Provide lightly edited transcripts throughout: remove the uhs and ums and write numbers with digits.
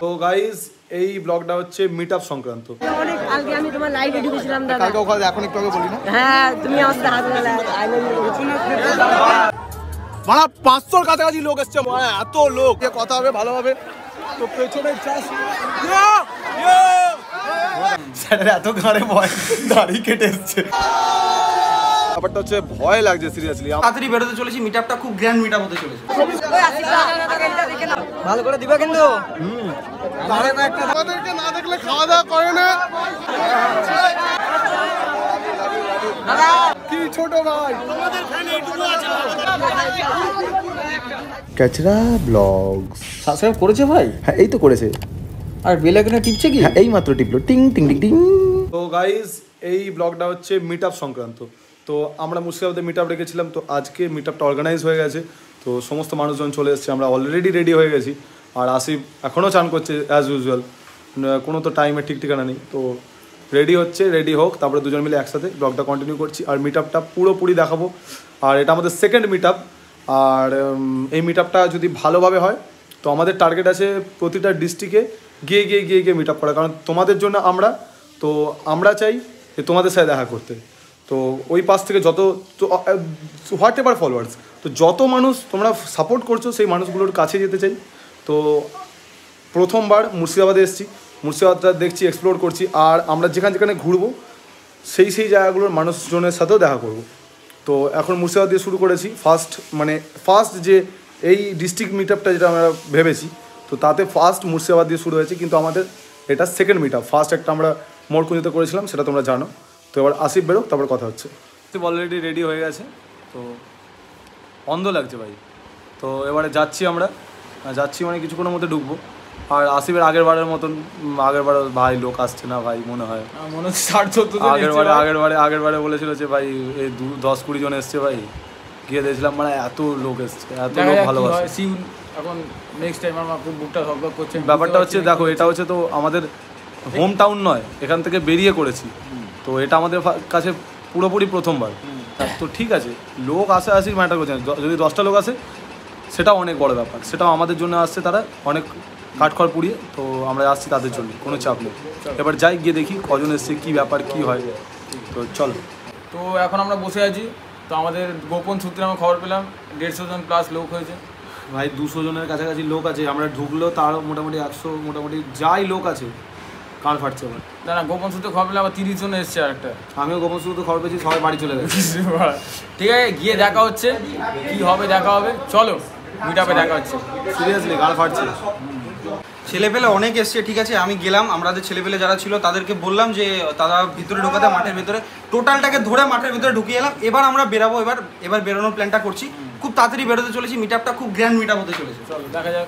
তো গাইস এই ব্লগটা হচ্ছে মিটআপ সংক্রান্ত। অনেক কালকে আমি তোমার লাইভে ঢুকেছিলাম দাদা। কালকে ওখানে এখন একটু আগে বলি না। হ্যাঁ তুমি আমার সাথে হাত মেলালে আই লাভ ইউ। মানে 500 কাছাকাছি লোক এসছে, মানে এত লোক কথা হবে ভালোভাবে। তো পেছনে স্যার এত ঘাড়ে ভয় দাড়ি কেটে এসছে। ব্যাপারটা হচ্ছে ভয় লাগছে সিরিয়াসলি। তাড়াতাড়ি বেরোতে চলেছি, মিটআপটা খুব গ্র্যান্ড মিটআপ হতে চলেছে। ভালো করে দিবা কিন্তু। আমাদেরকে না দেখলে খাওয়া দাওয়া করে না কি ছোট ভাই। কাচরা ব্লগস সাবস্ক্রাইব করেছে ভাই? হ্যাঁ এই তো করেছে। আর বেল আইকনে টিপছে কি? হ্যাঁ এই মাত্র টিপলো, টিং টিং টিং টিং। তো গাইস এই ব্লগটা হচ্ছে মিটআপ সংক্রান্ত। তো আমরা মুর্শিদাবাদে মিটআপ রেখেছিলাম, তো আজকে মিটআপটা অর্গানাইজ হয়ে গেছে। তো সমস্ত মানুষজন চলে এসেছে, আমরা অলরেডি রেডি হয়ে গেছি। আর আসিফ এখনও চান করছে অ্যাজ ইউজুয়াল, কোনো তো টাইমের ঠিক ঠিকানা নেই। তো রেডি হচ্ছে, রেডি হোক, তারপরে দুজন মিলে একসাথে ব্লগটা কন্টিনিউ করছি। আর মিটআপটা পুরোপুরি দেখাবো। আর এটা আমাদের সেকেন্ড মিটআপ। আর এই মিটআপটা যদি ভালোভাবে হয় তো আমাদের টার্গেট আছে প্রতিটা ডিস্ট্রিক্টে গিয়ে গিয়ে গিয়ে গিয়ে মিটআপ করা, কারণ তোমাদের জন্য আমরা চাই যে তোমাদের সাথে দেখা করতে। তো ওই পাশ থেকে যত হোয়াট এভার ফলোয়ার্স, তো যত মানুষ তোমরা সাপোর্ট করছো সেই মানুষগুলোর কাছে যেতে চাই। তো প্রথমবার মুর্শিদাবাদে এসেছি, মুর্শিদাবাদটা দেখছি, এক্সপ্লোর করছি। আর আমরা যেখানে যেখানে ঘুরবো সেই জায়গাগুলোর মানুষজনের সাথেও দেখা করব। তো এখন মুর্শিদাবাদ দিয়ে শুরু করেছি ফার্স্ট যে এই ডিস্ট্রিক্ট মিটআপটা যেটা আমরা ভেবেছি, তো তাতে ফার্স্ট মুর্শিদাবাদ দিয়ে শুরু হয়েছে, কিন্তু আমাদের এটা সেকেন্ড মিটআপ। ফার্স্ট একটা আমরা মোড়কুঁজিতে করেছিলাম, সেটা তোমরা জানো। তো এবার আসিফ বেরোক, তারপর কথা হচ্ছে। অলরেডি রেডি হয়ে গেছে, তো অন্ধ লাগছে ভাই। তো এবারে আমরা যাচ্ছি মানে কিছুক্ষণের মধ্যে ঢুকবো। আর আসিফের আগের বারের ভাই লোক আসছে না ভাই, মনে হয় আগের বারে বলেছিল যে ভাই এই 10-20 জন এসছে ভাই, গিয়ে দেখছিলাম মানে এত লোক এসছে, এত লোক ভালোবাসে। এখন নেক্সট টাইম আমার খুব বুকটা ধকধক করছে। ব্যাপারটা হচ্ছে দেখো, এটা হচ্ছে তো আমাদের হোম টাউন নয়, এখান থেকে বেরিয়ে করেছি। তো এটা আমাদের কাছে পুরোপুরি প্রথমবার। তো ঠিক আছে, লোক আসি ম্যাটার করছে না। যদি 10টা লোক আসে সেটাও অনেক বড় ব্যাপার, সেটাও আমাদের জন্য আসছে, তারা অনেক কাঠখড় পুড়িয়ে। তো আমরা আসছি তাদের জন্য, কোনো চাপ নেই। এবার যাই গিয়ে দেখি কজন এসছে, কী ব্যাপার কী হয়। তো চলো। তো এখন আমরা বসে আছি। তো আমাদের গোপন সূত্রে আমরা খবর পেলাম 150 জন প্লাস লোক হয়েছে ভাই। 200 জনের কাছাকাছি লোক আছে। আমরা ঢুকলেও তার মোটামুটি 100 মোটামুটি যাই লোক আছে, কান ফাটছে আমার। না গোপন সূত্রে খবর পেলে আবার 30 জন এসছে আরেকটা। আমিও গোপন সূত্রে খবর পেয়েছি, সবাই বাড়ি চলে গেছে। ঠিক আছে, গিয়ে দেখা হচ্ছে, কি হবে দেখা হবে। চলো মিটআপে দেখা হচ্ছে। সিরিয়াসলি গাল ফাটছে। ছেলেপেলে অনেক এসছে, ঠিক আছে। আমি গেলাম, আমাদের ছেলেপেলে যারা ছিল তাদেরকে বললাম যে তারা ভিতরে ঢোকাতে, মাঠের ভিতরে টোটালটাকে ধরে মাঠের ভিতরে ঢুকিয়ে এলাম। এবার আমরা বেরাবো, এবার বেরোনোর প্ল্যানটা করছি। খুব তাড়াতাড়ি বেরোতে চলেছি, মিটআপটা খুব গ্র্যান্ড মিটআপ হতে চলেছে। চলো দেখা যাক।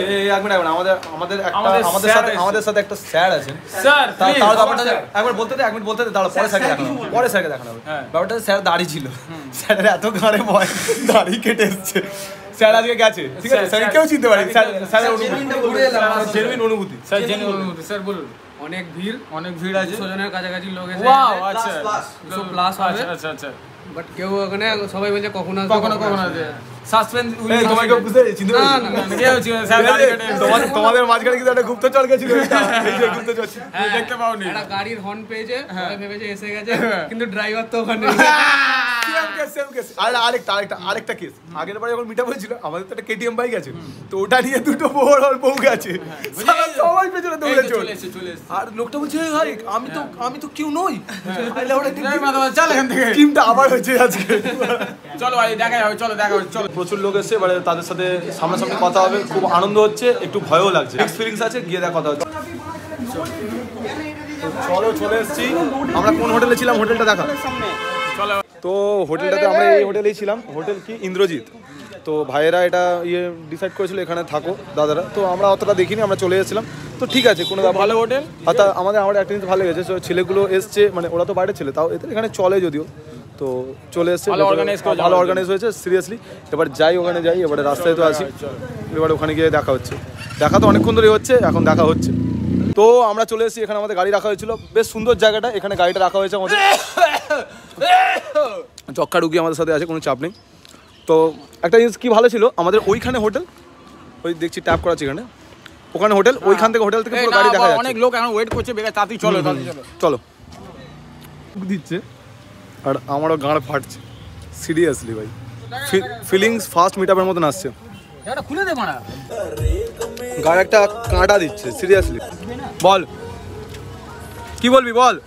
আমাদের সাথে একটা স্যার আছেন। স্যার একবার বলতে দে, তাহলে পরে স্যারকে দেখানো হবে। ব্যাপারটা স্যার দাড়ি ছিল, স্যারের এত ঘাড়ে ভয় দাড়ি কেটে এসছে। স্যার আজকে গেছে, ঠিক আছে, স্যার কেউ চিনতে পারে। স্যারের অনুভূতি স্যার বলুন। অনেক ভিড় আছে, 200 জনের কাছাকাছি লোক এসে। আচ্ছা প্লাস হবে। আচ্ছা। বাট কেউ ওখানে সবাই বলছে কখন আসবে। সাসপেন্স তোমাকে বুঝতে চিনতে পারি তোমাদের মাঝখানে কিন্তু একটা গুপ্তচর গেছিল, এই যে গুপ্তচর দেখতে পাওনি। একটা গাড়ির হর্ন পেয়েছে, সবাই ভেবেছে এসে গেছে, কিন্তু ড্রাইভার তো ওখানে। আরেকটা কেস, আগের বারে যখন মিটআপ হয়েছিল আমাদের তো একটা কেটিএম বাইক আছে, তো ওটা নিয়ে দুটো বউ গেছে, সবাই পেছনে দৌড়ে চলে। আর লোকটা বলছে ভাই আমি তো কেউ নই। চল এখান থেকে, টিমটা আবার হয়েছে আজকে। চলো ভাই দেখা হবে, চলো দেখা হবে। চলো, প্রচুর লোক এসছে, এবারে তাদের সাথে সামনাসামনি কথা হবে। খুব আনন্দ হচ্ছে, একটু ভয়ও লাগছে, এক্সপিরিয়েন্স আছে, গিয়ে দেখা কথা হচ্ছে। চলো চলে এসেছি। আমরা কোন হোটেলে ছিলাম, হোটেলটা দেখা। তো হোটেলটাতে আমরা এই হোটেলেই ছিলাম। হোটেল কি ইন্দ্রজিৎ। তো ভাইয়েরা এটা ডিসাইড করেছিল এখানে থাকো দাদারা। তো আমরা অতটা দেখিনি, আমরা চলে এসেছিলাম। তো ঠিক আছে, কোনো ভালো হোটেল। আমার একটা জিনিস ভালো লেগেছে, ছেলেগুলো এসছে, মানে ওরা তো বাইরে ছেলে, তাও এখানে চলে যদিও। তো চলে এসছে, ভালো অর্গানাইজ হয়েছে সিরিয়াসলি। এবার ওখানে যাই, এবারে রাস্তায় তো আছি, এবার ওখানে গিয়ে দেখা হচ্ছে। দেখা তো অনেকক্ষণ ধরে হচ্ছে, এখন দেখা হচ্ছে। তো আমরা চলে এসেছি, এখানে আমাদের গাড়ি রাখা হয়েছিল, বেশ সুন্দর জায়গাটা, এখানে গাড়িটা রাখা হয়েছে আমাদের। চক্কা ঢুকি আমাদের সাথে আছে, কোনো চাপ নেই। তো একটা জিনিস কি ভালো ছিল, আমাদের ওইখানে হোটেল, ওই দেখছি ট্যাপ করা আছে এখানে, ওখানে হোটেল, ওইখান থেকে হোটেল থেকে পুরো গাড়ি দেখা যাচ্ছে। অনেক লোক এখন ওয়েট করছে, বেকার তাড়াতাড়ি চলো চলো দিচ্ছে আর আমারও গাঁড় ফাটছে সিরিয়াসলি ভাই, ফিলিংস ফার্স্ট মিটআপের মতন আসছে। এটা খুলে দে মারা, গাড়ি একটা কাঁটা দিচ্ছে সিরিয়াসলি। বল কি বলবি বল,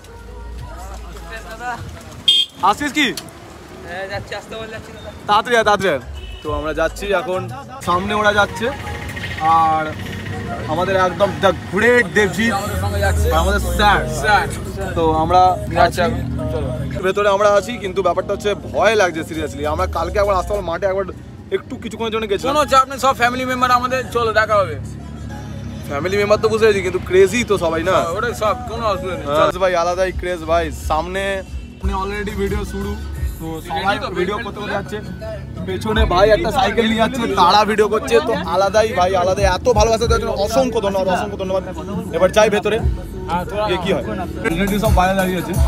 আসছিস কি? তাড়াতাড়ি তাড়াতাড়ি। তো আমরা যাচ্ছি এখন, সামনে ওরা যাচ্ছে আর আমাদের একদম দ্য গ্রেট দেবজিৎ আমাদের স্যার। তো আমরা যাচ্ছি ভেতরে, আমরা আছি কিন্তু ব্যাপারটা হচ্ছে ভয় লাগছে সিরিয়াসলি। আমরা কালকে একবার আসতে পারবো মাঠে, একবার একটু কিছুক্ষণের জন্য গেছিলাম। কোনো চাপ নেই, সব ফ্যামিলি মেম্বার আমাদের, চলো দেখা হবে। ফ্যামিলি মেম্বার তো বুঝে গেছি কিন্তু ক্রেজি তো সবাই না, ওটাই সব, কোনো অসুবিধা নেই। ভাই আলাদাই ক্রেজ ভাই। সামনে অলরেডি ভিডিও শুরু, তো সবাই ভিডিও করতে করতে যাচ্ছে, পেছনে ভাই একটা সাইকেল নিয়ে যাচ্ছে, তারা ভিডিও করছে, তো আলাদাই ভাই আলাদাই। এত ভালোবাসা দেওয়ার জন্য অসংখ্য ধন্যবাদ, অসংখ্য ধন্যবাদ। এবার যাই ভেতরে, কি হয় রিলেটিভ সব বাইরে দাঁড়িয়ে আছে।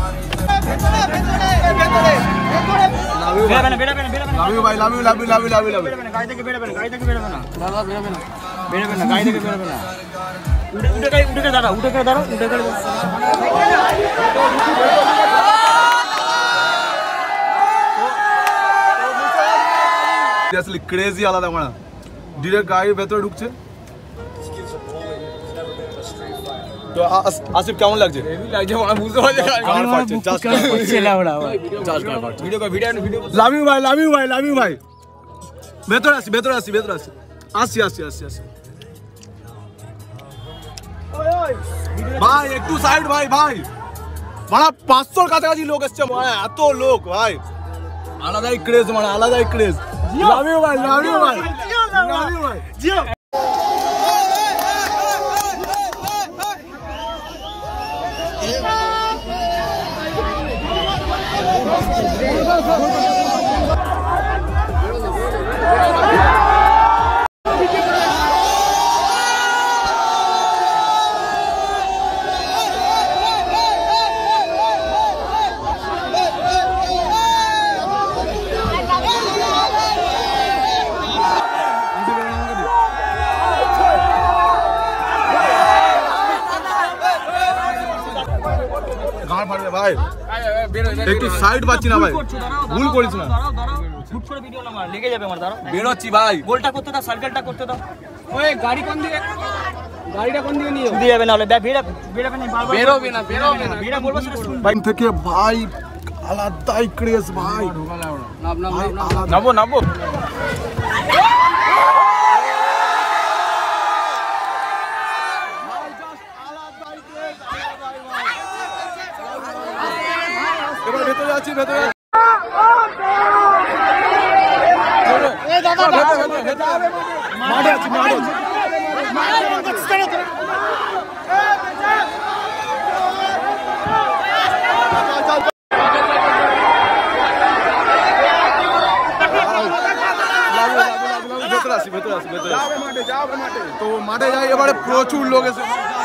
লাভ ইউ ভাই, love you love you love you love you love you. গাড়ি থেকে বেরোবে না, গাড়ি থেকে বেরোবে না, দাদা বেরোবে না, বেরোবে না, গাড়ি থেকে বেরোবে না। উঠে দাঁড়াও, উঠে দাঁড়াও, উঠে দাঁড়াও। সিরিয়াসলি ক্রেজি আলাদা মানা। ডিরেক্ট গাড়ির ভেতরে ঢুকছে। তো আসিফ কেমন লাগছে? বুঝতে পারছি লাভ ইউ ভাই, লাভ ইউ ভাই, লাভ ইউ ভাই। ভেতরে আসি, ভেতরে আসি, ভেতরে আসি, আসছি আসছি আসছি আসছি। ভাই একটু সাইড ভাই, ভাই মানে 500 কাছাকাছি লোক এসছে, মানে এত লোক ভাই, আলাদাই ক্রেজ, মানে আলাদাই ক্রেজ। লাভ ইউ ভাই, লাভ ইউ ভাই, লাভ ইউ ভাই। ভাই একটু সাইড পাচ্ছি না ভাই, ভুল করিস না। শুট করে ভিডিও না মার, লেগে যাবে আমার। দাঁড়াও, বেরোচ্ছি ভাই। গোলটা করতে দাও, সার্কেলটা করতে দাও। ওই গাড়ি কোন দিকে, গাড়িটা কোন দিকে নিয়ে দিয়ে যাবে না, হলে বেরোবে না, বারবার বেরোবে না, বেরোবে না। ভিড়া বলবো সেটা শুনবে। বাইক থেকে ভাই আলাদাই ক্রেজ ভাই। নাম নাম নাম নাবো নাবো। এবার ভেতরে যাচ্ছি, ভেতরে মাঠে আছি, মাঠে আছি। ভেতরে আসি, ভেতরে আসি, ভেতরে আসি। তো মাঠে যাই, এবারে প্রচুর লোক এসে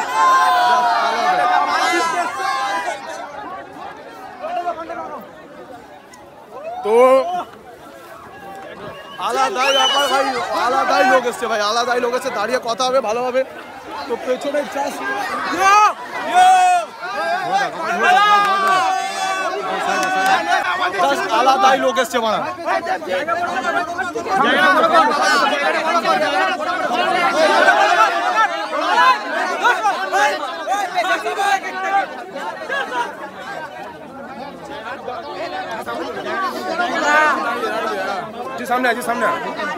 তো আলাদাই ব্যাপার ভাই, আলাদাই লোক এসছে ভাই, আলাদাই লোক এসছে, দাঁড়িয়ে কথা হবে ভালোভাবে। তো পেছনে আলাদাই লোক এসছে মারা। সামনে আছে, সামনে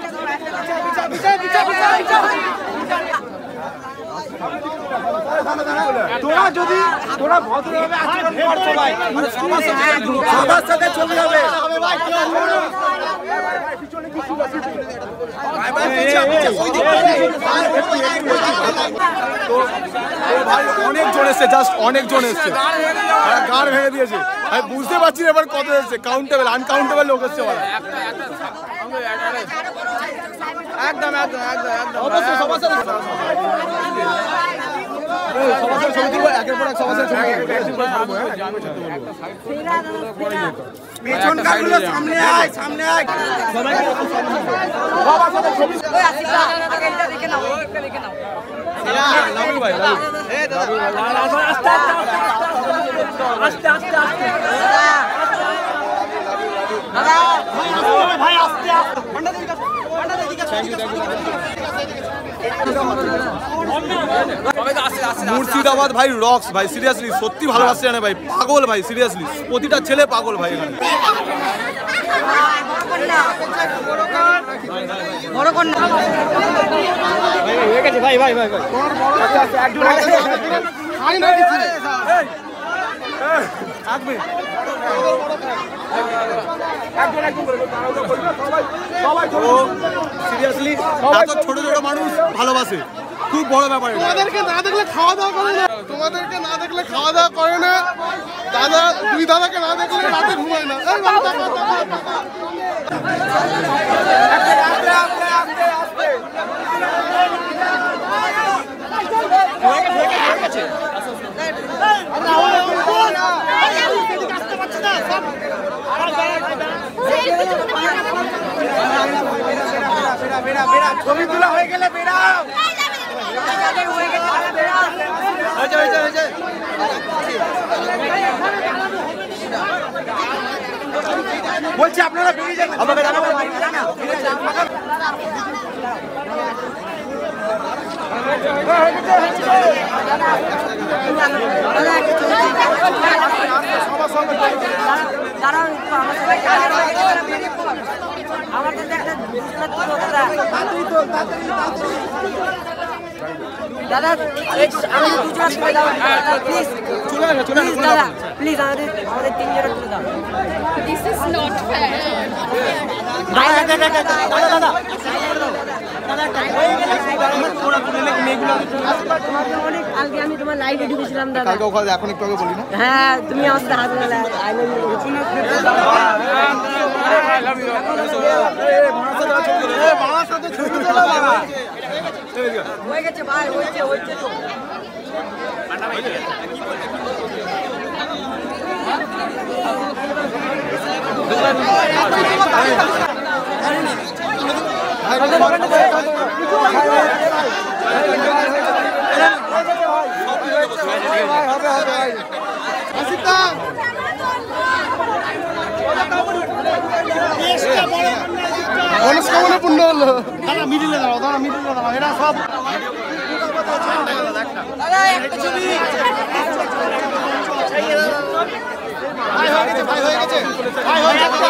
তোরা যদি তোরা ভদ্রভাবে আচরণ করছো ভাই, সবার সাথে ছবি হবে ভাই। ভাই অনেকজন এসছে, জাস্ট অনেকজন এসছে, গাড় ভেঙে দিয়েছে। আমি বুঝতে পারছি এবার কত এসছে, কাউন্টেবল আনকাউন্টেবল লোক এসছে ভাই। একদম একদম একদম একদম অবশ্যই সবার সাথে ছবি তুলবো, একের পর এক সবার সাথে ছবি তুলবো। সামনে আয়, সামনে আয়, সবার সাথে ছবি। ভাই মুর্শিদাবাদ ভাই রক্স ভাই, সিরিয়াসলি সত্যি ভালোবাসছে জানে ভাই, পাগল ভাই, সিরিয়াসলি প্রতিটা ছেলে পাগল ভাই এখানে। ভাই ভাই ভাই সিরিয়াসলি এত ছোট ছোট মানুষ ভালোবাসে, খুব বড় ব্যাপার। তোমাদেরকে না দেখলে খাওয়া দাওয়া করে না, তোমাদেরকে না দেখলে খাওয়া দাওয়া করে না। দাদা, দুই দাদাকে না দেখলে রাতে ঘুমায় না। ছবি তোলা হয়ে গেলে বেরাও। বলছি আপনারা বেরিয়ে যান, আমাকে জানাবো। দাদা আমি দুজনের সময় দাও প্লিজ, প্লিজ দাদা প্লিজ আমাদের তিনজনের তুলে দাও। This is not fair. কালকে আমি তোমার লাইভে ঢুকেছিলাম দাদা। কালকে ওখানে এখন একটু আগে বলি না। হ্যাঁ তুমি আমার সাথে হাত মেলালে আই লাভ ইউ। হয়ে গেছে ভাই, হয়েছে হয়েছে তো। মনস্কামনা পূর্ণ হলো। দাদা মিডিলে দাঁড়াও, দাদা মিডিলে দাঁড়াও, এরা সব দাদা একটা ছবি। ভাই হয়ে গেছে, ভাই হয়ে গেছে, ভাই হয়ে গেছে।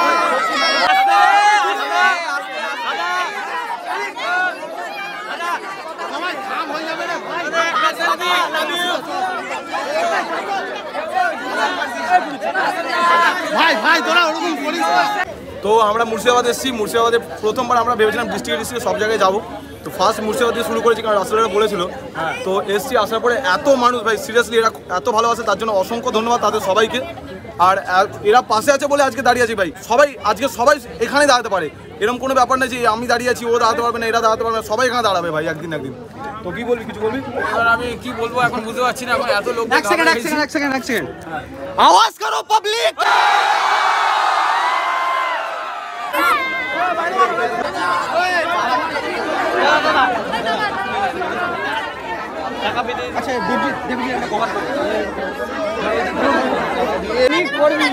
ভাই ভাই তোরা ওরকম করিস না। তো আমরা মুর্শিদাবাদ এসেছি, মুর্শিদাবাদে প্রথমবার আমরা ভেবেছিলাম ডিস্ট্রিক্টে সব জায়গায় যাবো, তো ফার্স্ট মুর্শিদাবাদ দিয়ে শুরু করেছি কারণ রাস্তাটা বলেছিল। তো এসছি, আসার পরে এত মানুষ ভাই, সিরিয়াসলি এরা এত ভালোবাসে, তার জন্য অসংখ্য ধন্যবাদ তাদের সবাইকে। আর এরা পাশে আছে বলে আজকে দাঁড়িয়ে আছি ভাই, সবাই আজকে সবাই এখানে দাঁড়াতে পারে, এরকম কোনো ব্যাপার নেই যে আমি দাঁড়িয়ে আছি ও দাঁড়াতে পারবে না, এরা দাঁড়াতে পারবে না, সবাই এখানে দাঁড়াবে ভাই একদিন একদিন। তো কি বলবি, কিছু বলবি? এবার আমি কি বলবো এখন বুঝতে পারছি না, এখন এত লোক। এক সেকেন্ড আওয়াজ করো পাবলিক। আচ্ছা দেবজি একটা কভার করবি।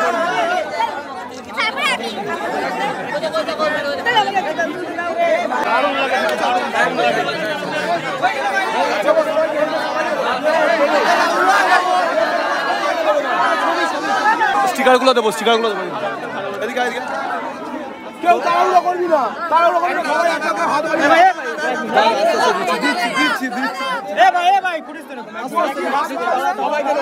স্টিকারগুলো দেবো, স্টিকারগুলো দেবো। এদিকে এদিকে কেউ তাড়াহুড়ো করবি না, তাড়াহুড়ো করবি না, সবাই একসাথে হাত বাড়িয়ে দিচ্ছি। এ ভাই পুলিশ তো সবাই গেল।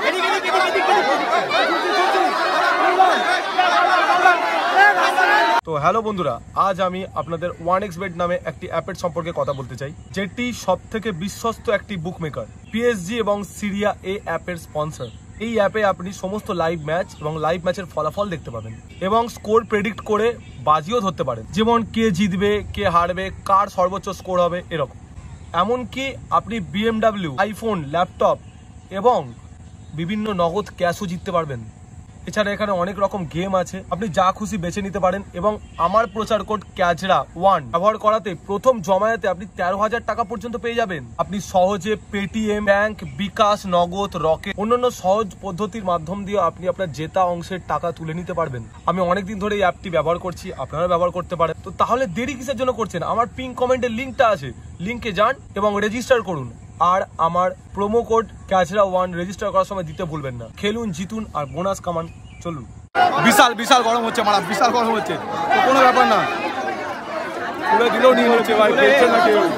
তো হ্যালো বন্ধুরা, আজ আমি আপনাদের 1xbet নামে একটি অ্যাপের সম্পর্কে কথা বলতে চাই, যেটি সবথেকে বিশ্বস্ত একটি বুকমেকার। PSG এবং সিরিয়া এ অ্যাপের স্পন্সর। এই অ্যাপে আপনি সমস্ত লাইভ ম্যাচ এবং লাইভ ম্যাচের ফলাফল দেখতে পাবেন এবং স্কোর প্রেডিক্ট করে বাজিও ধরতে পারেন, যেমন কে জিতবে, কে হারবে, কার সর্বোচ্চ স্কোর হবে, এরকম। এমনকি আপনি BMW, আইফোন, ল্যাপটপ এবং বিভিন্ন নগদ ক্যাশও জিততে পারবেন। এছাড়া এখানে অনেক রকম গেম আছে, আপনি যা খুশি বেছে নিতে পারেন। এবং আমার প্রচার কোড ক্যাজরা1 ব্যবহার করাতে প্রথম জমায়েতে আপনি 13,000 টাকা পর্যন্ত পেয়ে যাবেন। আপনি সহজে পেটিএম, ব্যাংক, বিকাশ, নগদ, রকেট অন্যান্য সহজ পদ্ধতির মাধ্যম দিয়ে আপনি আপনার জেতা অংশের টাকা তুলে নিতে পারবেন। আমি অনেকদিন ধরে এই অ্যাপটি ব্যবহার করছি, আপনারা ব্যবহার করতে পারেন। তো তাহলে দেরি কিসের জন্য করছেন? আমার পিন কমেন্টের লিঙ্কটা আছে, লিঙ্কে যান এবং রেজিস্টার করুন। আর আমার প্রোমো কোড ক্যাজরা1 রেজিস্টার করার সময় দিতে ভুলবেন না। খেলুন, জিতুন আর বোনাস কামান। চলুন। বিশাল বিশাল গরম হচ্ছে মারা, বিশাল গরম হচ্ছে, তো কোনো ব্যাপার না, পুরো দিলেও নিয়ে হচ্ছে ভাই, টেনশন না কেউ।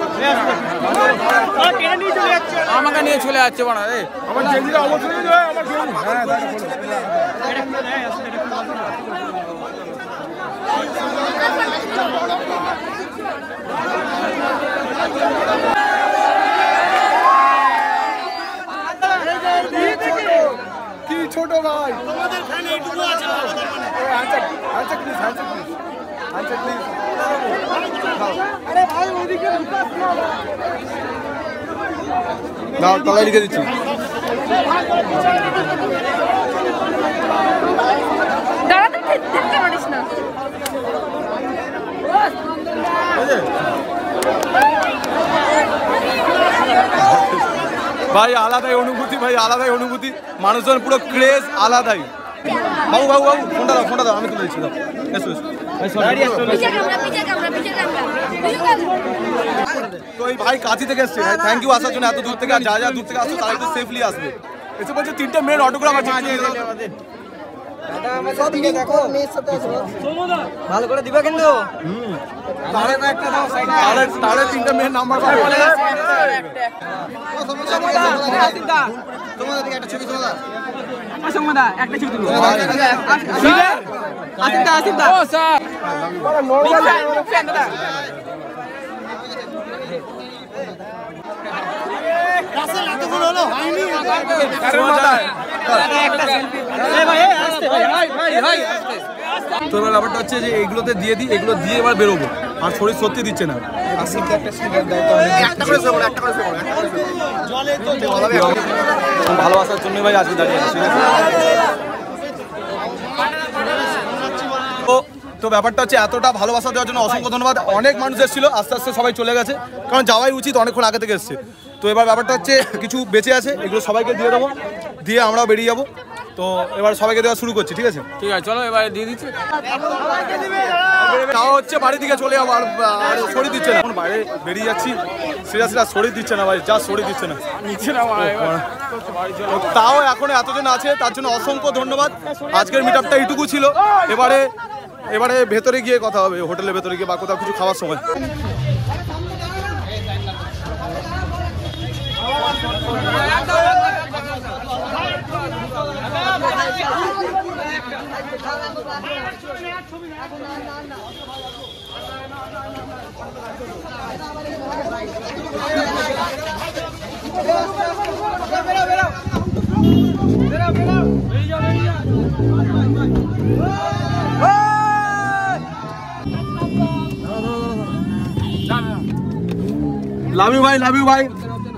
আমাকে নিয়ে চলে যাচ্ছে বাড়া রে, আমার জেন্দিরা অবশ্যই আমার গেম। হ্যাঁ কি ছোট ভাই, তোমাদের ফ্যান এইটুকু আছে, আচ্ছা প্লিজ, আচ্ছা প্লিজ, আরে ভাই ওদিকে লুকাস না, দাও তলায় লিখে দিচ্ছি। দাঁড়াতে দেখতে পারিস না। ভাই আলাদাই অনুভূতি, ভাই আলাদাই অনুভূতি, মানুষজন পুরো ক্রেজ আলাদাই। বাবু বাবু বাবু ফোনটা দাও, আমি তুলে দিচ্ছি। তো এই ভাই কাঁচি থেকে এসছে, থ্যাংক ইউ আসার জন্য, এত দূর থেকে। আর যা দূর থেকে আসছে তারা একটু সেফলি আসবে। এসে বলছে 3টে মেয়ের অটোগ্রাফ আছে, ভালো করে দিবা কিন্তু। তাহলে 3টে মেয়ের নাম্বার পাবে। তোমাদের দিকে একটা ছবি তোলা দাও। আসঙ্গদা একটা ছবি তুলো। আসিফদা ও স্যার রাসেল এত বড় হলো হয়নি। তো এবার ব্যাপারটা হচ্ছে যে এইগুলোতে দিয়ে দিই, এগুলো দিয়ে এবার বেরোবো। আর শরীর সত্যি দিচ্ছে না। ভালোবাসার জন্য ভাই আজকে দাঁড়িয়ে আছি। তো ব্যাপারটা হচ্ছে এতটা ভালোবাসা দেওয়ার জন্য অসংখ্য ধন্যবাদ। অনেক মানুষ এসেছিল, আস্তে আস্তে সবাই চলে গেছে, কারণ যাওয়াই উচিত, অনেকক্ষণ আগে থেকে এসছে। তো এবার ব্যাপারটা হচ্ছে কিছু বেঁচে আছে, এগুলো সবাইকে দিয়ে দেবো, দিয়ে আমরাও বেরিয়ে যাবো। তো এবার সবাইকে দেওয়া শুরু করছি, ঠিক আছে? ঠিক আছে, চলো এবারে দিয়ে দিচ্ছি। তাও হচ্ছে বাড়ি দিকে চলে যাবো, আর শরীর দিচ্ছে না। এখন বাইরে বেরিয়ে যাচ্ছি, সিরিয়াসলি শরীর দিচ্ছে না ভাই, যা শরীর দিচ্ছে না। তাও এখন এতজন আছে, তার জন্য অসংখ্য ধন্যবাদ। আজকের মিটআপটা এইটুকু ছিল। এবারে ভেতরে গিয়ে কথা হবে, হোটেলের ভেতরে গিয়ে বা কোথাও কিছু খাওয়ার সময়। লাভ ইউ ভাই, লাভ ইউ ভাই,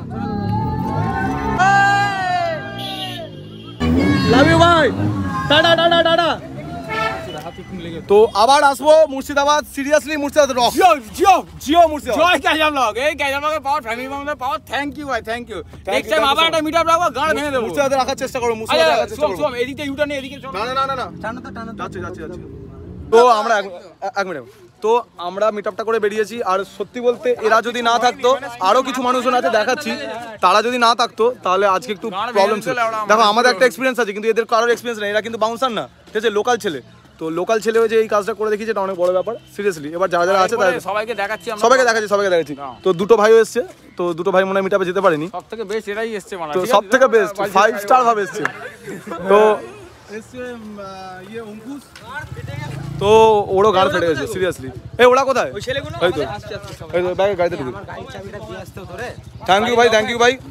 লাভ ইউ ভাই, টাটা টাটা টাটা। তো আবার আসবো মুর্শিদাবাদ, সিরিয়াসলি মুর্শিদাবাদ রক, জিও মুর্শিদাবাদ। জয় ক্যাজাম ব্লগ, এই ক্যাজাম ব্লগের পাওয়ার, ফ্যামিলি মেম্বারের পাওয়ার, থ্যাংক ইউ ভাই, থ্যাংক ইউ। নেক্সট টাইম আবার একটা মিটআপ রাখবো, গান ভেঙে দেবো। মুর্শিদাবাদে রাখার চেষ্টা করো, মুর্শিদাবাদে রাখার চেষ্টা করো। এদিকে ইউটার্ন নেই, এদিকে না না না না, যাচ্ছে। তো আমরা এক মিনিট, তো আমরা মিটআপটা করে বেরিয়েছি। আর সত্যি বলতে এরা যদি না থাকতো, আরো কিছু মানুষজন আছে দেখাচ্ছি, তারা যদি না থাকতো তাহলে আজকে একটু প্রবলেম ছিল। দেখো আমাদের একটা এক্সপিরিয়েন্স আছে, কিন্তু এদের কারোর এক্সপিরিয়েন্স নেই। এরা কিন্তু বাউন্সার না, ঠিক আছে, লোকাল ছেলে। তো লোকাল ছেলে যে এই কাজটা করে দেখিয়েছে, এটা অনেক বড় ব্যাপার, সিরিয়াসলি। এবার যারা যারা আছে সবাইকে দেখাচ্ছি, সবাইকে দেখাচ্ছি। তো দুটো ভাইও এসছে, তো দুটো ভাই মনে হয় মিটআপে যেতে পারেনি। সবথেকে বেস্ট এরাই এসছে, মানে তো সবথেকে বেস্ট 5 স্টার ভাবে এসছে। তো তো ওরও গাড় ফেটে গেছে সিরিয়াসলি। এই ওরা কোথায়? এই তো ব্যাগে গাড়িতে ঢুকে। থ্যাংক ইউ ভাই, থ্যাংক ইউ ভাই,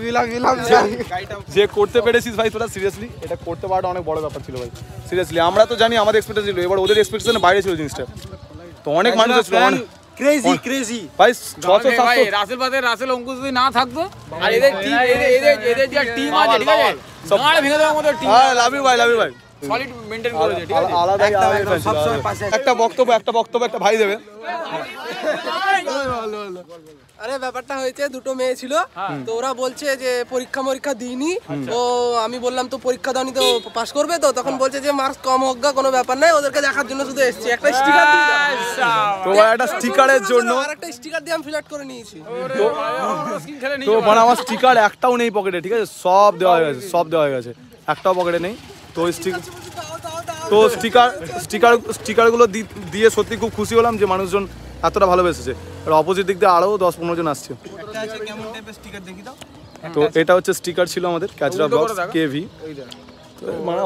যে করতে পেরেছিস ভাই তোরা। সিরিয়াসলি এটা করতে পারাটা অনেক বড় ব্যাপার ছিল ভাই। সিরিয়াসলি আমরা তো জানি আমাদের এক্সপেকটেশন ছিল, এবার ওদের এক্সপেকটেশনের বাইরে ছিল জিনিসটা। তো অনেক মানুষ ছিল, ক্রেজি ভাই। 600 ভাই রাসেল অঙ্কুশ যদি না থাকতো আর এদের টিম এদের যে টিম আছে ঠিক আছে গাড় ভেঙে দেওয়ার মতো টিম। হ্যাঁ লাভ ইউ ভাই, লাভ ইউ ভাই। সলিড মেইনটেইন করেছে ঠিক আছে। আলাদাই একটা বক্তব্য একটা ভাই দেবে। আরে ব্যাপারটা হয়েছে, দুটো মেয়ে ছিল তো ওরা বলছে যে পরীক্ষা দিইনি। তো আমি বললাম তো পরীক্ষা দাওনি তো পাস করবে তো, তখন বলছে যে মার্কস কম হোক গা কোনো ব্যাপার নাই, ওদেরকে দেখার জন্য শুধু এসেছি। একটা স্টিকার তো একটা স্টিকারের জন্য আরেকটা স্টিকার দিয়ে আমি ফিল আউট করে নিয়েছি। তো মানে আমার স্টিকার একটাও নেই পকেটে, ঠিক আছে? সব দেওয়া হয়ে গেছে, সব দেওয়া হয়ে গেছে, একটাও পকেটে নেই। তো স্টিকারগুলো দিয়ে সত্যি খুব খুশি হলাম যে মানুষজন এতটা ভালোবেসেছে। আর অপোজিট দিক দিয়ে আরও 10-15 জন আসছে। তো এটা হচ্ছে স্টিকার ছিল আমাদের ক্যাচরা ব্লগস কেভি। মানে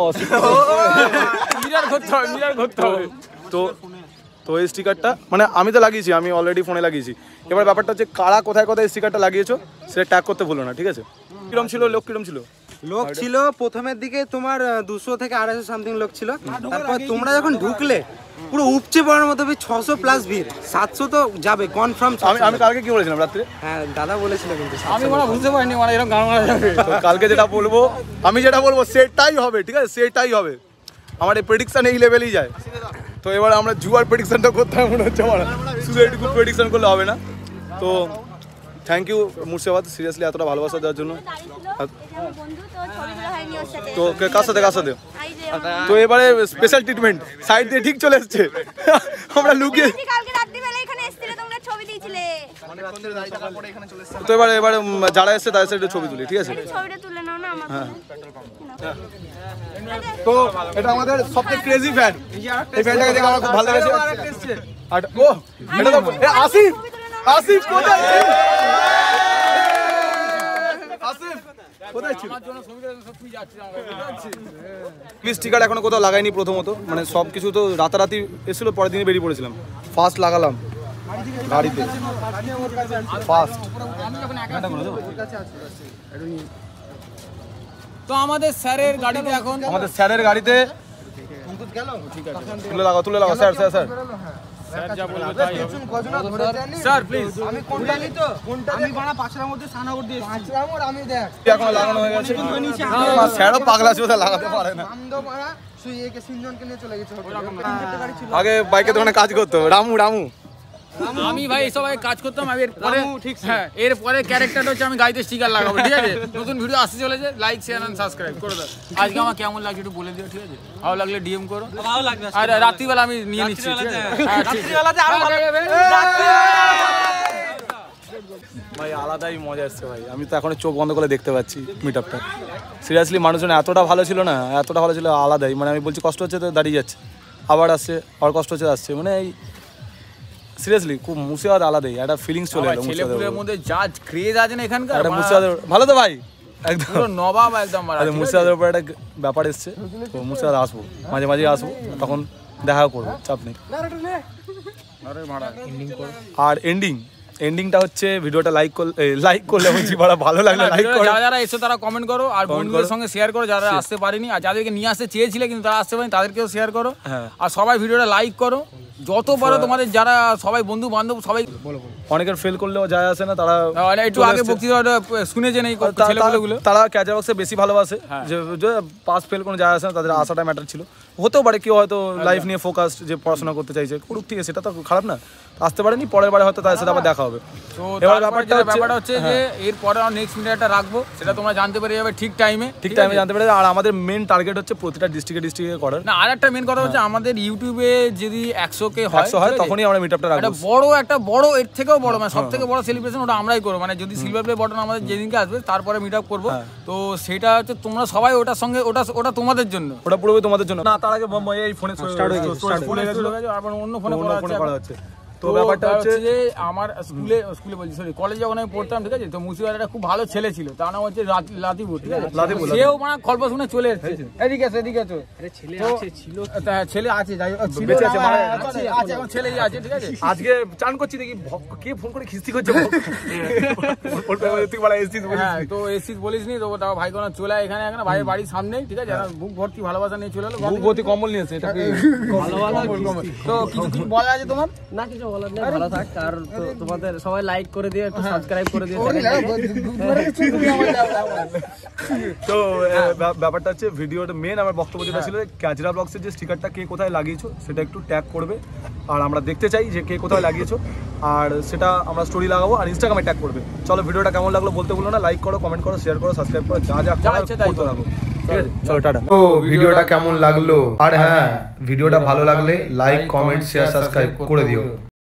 তো এই স্টিকারটা মানে আমি তো লাগিয়েছি, আমি অলরেডি ফোনে লাগিয়েছি। এবার ব্যাপারটা হচ্ছে কারা কোথায় কোথায় স্টিকারটা লাগিয়েছো সেটা ট্যাগ করতে ভুলো না, ঠিক আছে? কিরম ছিল লোক, কিরম ছিল? লোক ছিল প্রথমের দিকে তোমার 200 থেকে 250 সামথিং লোক ছিল। তারপর তোমরা যখন ঢুকলে পুরো উপচে পড়ার মতো 600 প্লাস ভিড়, 700 তো যাবে কনফার্ম। আমি কালকে কি বলেছিলাম রাত্রে? হ্যাঁ দাদা বলেছিল, কিন্তু আমি মানে বুঝতে পারিনি মানে এরকম গান মারা যাবে। তো কালকে যেটা বলবো, আমি যেটা বলবো সেটাই হবে, ঠিক আছে? সেটাই হবে। আমার এই প্রেডিকশন এই লেভেলেই যায়। তো এবার আমরা জুয়ার প্রেডিকশনটা করতে হবে মনে হচ্ছে আমার, শুধু এইটুকু প্রেডিকশন করলে হবে না। তো থ্যাংক ইউ মুর্শিদাবাদ, সিরিয়াসলি এতটা ভালোবাসা দেওয়ার জন্য। তো কার সাথে? তো এবারে স্পেশাল ট্রিটমেন্ট সাইড দিয়ে ঠিক চলে এসছে, আমরা লুকিয়ে। তো এবারে যারা এসছে তাদের সাথে ছবি তুলি, ঠিক আছে? হ্যাঁ। তো এটা আমাদের সবচেয়ে ক্রেজি ফ্যান, এই ফ্যানটাকে দেখে আমার খুব ভালো লেগেছে। আর ও এটা তো আসিফ কোথায় ছিল? স্টিকার এখনো কোথাও লাগাইনি প্রথমত, মানে সব কিছু তো রাতারাতি এসেছিল, পরের দিনে বেরিয়ে পড়েছিলাম। ফার্স্ট লাগালাম গাড়িতে, ফার্স্ট। তো আমাদের স্যারের গাড়িতে এখন তুলে লাগাও স্যার। স্যার প্লিজ এখন লাগানো হয়ে গেছে। স্যারও পাগলা ছিল, লাগাতে পারে না। আগে বাইকের দোকানে কাজ করতো রামু। আমি ভাই এসব কাজ করতাম। আমি এরপরে ক্যারেক্টারটা হচ্ছে আমি গাড়িতে স্টিকার লাগাবো, ঠিক আছে? নতুন ভিডিও আসতে চলেছে, লাইক শেয়ার এন্ড সাবস্ক্রাইব করে দাও। আজকে আমার কেমন লাগছে একটু বলে দিও, ঠিক আছে? ভালো লাগলে ডিএম করো, ভালো লাগবে। আর রাত্রিবেলা আমি নিয়ে নিচ্ছি, ঠিক আছে? ভাই আলাদাই মজা আসছে ভাই, আমি তো এখন চোখ বন্ধ করে দেখতে পাচ্ছি মিট আপটা। সিরিয়াসলি মানুষজন এতটা ভালো ছিল না, এতটা ভালো ছিল, আলাদাই। মানে আমি বলছি কষ্ট হচ্ছে তো দাঁড়িয়ে যাচ্ছে, আবার আসছে, আবার কষ্ট হচ্ছে আসছে, মানে এই সিরিয়াসলি খুব মুর্শিদাবাদ আলাদাই একটা ফিলিংস চলে এলো। ছেলেপুলের মধ্যে যা ক্রেজ আছে না এখানকার, মুর্শিদাবাদ ভালো তো ভাই, একদম নবাব একদম। মুর্শিদাবাদের উপর একটা ব্যাপার এসছে, তো মুর্শিদাবাদ আসবো, মাঝে মাঝে আসবো, তখন দেখা করবো, চাপ নেই। আর এন্ডিংটা হচ্ছে ভিডিওটা লাইক করলে বলছি বড় ভালো লাগলো, লাইক করো। যারা এসে তারা কমেন্ট করো, আর বন্ধুদের সঙ্গে শেয়ার করো যারা আসতে পারেনি, আর যাদেরকে নিয়ে আসতে চেয়েছিলে কিন্তু তারা আসতে পারেনি তাদেরকেও শেয়ার করো। আর সবাই ভিডিওটা লাইক করো যত পারো। তোমাদের যারা সবাই বন্ধু বান্ধব সবাই, অনেকের ফেল করলেও যায় আসে না, তারা একটু আগে বক্তৃতা শুনেছে নেই ছেলেগুলো, তারা ক্যাচার বক্সে বেশি ভালোবাসে, যে পাস ফেল কোনো যায় আসে না, তাদের আশাটা ম্যাটার ছিল। হতেও পারে কেউ হয়তো লাইফ নিয়ে ফোকাস, যে পড়াশোনা করতে চাইছে করুক, ঠিক আছে, সেটা তো খারাপ না। আসতে পারেনি, পরের বারে হয়তো তাদের সাথে আবার দেখা হবে। এবার ব্যাপারটা হচ্ছে যে এরপরে নেক্সট মিডিয়াটা রাখবো, সেটা তোমরা জানতে পেরে যাবে ঠিক টাইমে জানতে পেরে। আর আমাদের মেন টার্গেট হচ্ছে প্রতিটা ডিস্ট্রিক্টে করার। না, আর একটা মেন কথা হচ্ছে আমাদের ইউটিউবে যদি 100K হয় তখনই আমরা মিটআপটা রাখবো। একটা বড় এর থেকেও বড়, মানে সব থেকে বড় সেলিব্রেশন ওটা আমরাই করবো। মানে যদি সিলভার প্লে বাটন আমাদের যেদিনকে আসবে তারপরে মিটআপ করবো। তো সেটা হচ্ছে তোমরা সবাই ওটার সঙ্গে, ওটা তোমাদের জন্য, ওটা পুরোপুরি তোমাদের জন্য। না, তার আগে এই ফোনে স্টার্ট হয়ে গেছে, আবার অন্য ফোনে করা হচ্ছে। তো ব্যাপারটা হচ্ছে যে আমার স্কুলে বলছি সরি কলেজে যখন আমি পড়তাম ঠিক আছে তো মুর্শিদাবাদ একটা খুব ভালো ছেলে ছিল তার নাম হচ্ছে লাতিপুর ঠিক আছে সেও মানে গল্প শুনে চলে এসেছে এদিকে আছে ছেলে আছে যাই হোক বেঁচে আছে আছে এখন ছেলেই আছে ঠিক আছে আজকে চান করছি দেখি কে ফোন করে খিস্তি করছে হ্যাঁ তো এসিস বলিসনি তো তাও ভাই কোনো চলে এখানে ভাইয়ের বাড়ির সামনেই ঠিক আছে বুক ভর্তি ভালোবাসা নিয়ে চলে এলো বুক ভর্তি কম্বল নিয়েছে এটা তো কিছু বলা আছে তোমার না কিছু বলার নেই ভালো থাক আর তোমাদের সবাই লাইক করে দিও একটু সাবস্ক্রাইব করে দিও তো ব্যাপারটা হচ্ছে ভিডিওটা মেন আমার বক্তব্য যেটা ছিল ক্যাচরা ব্লগসের যে স্টিকারটা কে কোথায় লাগিয়েছো সেটা একটু ট্যাগ করবে আর আমরা দেখতে চাই যে কে কোথায় লাগিয়েছো আর সেটা আমরা স্টোরি লাগাবো আর ইনস্টাগ্রামে ট্যাগ করবে চলো ভিডিওটা কেমন লাগলো বলতে বলো না লাইক করো কমেন্ট করো শেয়ার করো সাবস্ক্রাইব করো যা করতে থাকো ঠিক আছে চলো টাটা তো ভিডিওটা কেমন লাগলো আর হ্যাঁ ভিডিওটা ভালো লাগলে লাইক কমেন্ট শেয়ার সাবস্ক্রাইব করে দিও